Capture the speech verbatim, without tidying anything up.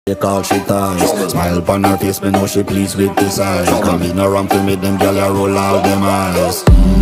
Take all she ties. Smile upon her face, me know she pleased with this eyes. Come in around to meet them, girl, I roll out them eyes.